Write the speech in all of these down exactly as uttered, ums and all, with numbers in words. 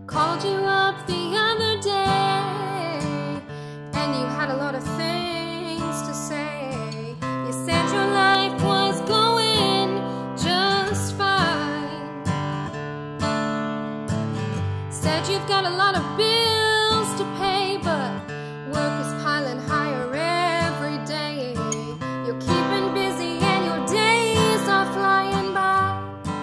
called you up the other day, and you had a lot of things to say. You said your life was going just fine. Said you've got a lot of bills to pay, but work is piling higher every day. You're keeping busy and your days are flying by.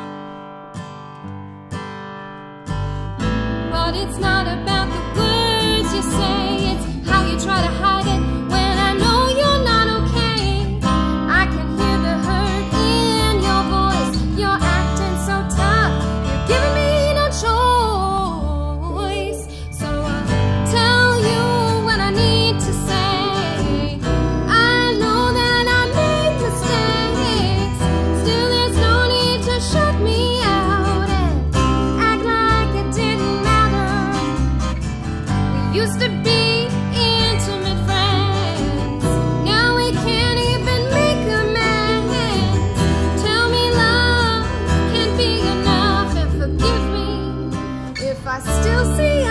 But it's not about the words you say, it's how you try to hide it when I know you're not okay. I can hear the hurt in your voice. You're acting so tough, you're giving me no choice. So I'll tell you what I need to say. I know that I made mistakes, still there's no need to shut me out and act like it didn't matter. We used to be intimate friends, now we can't even make amends. Tell me love can't be enough, and forgive me if I still see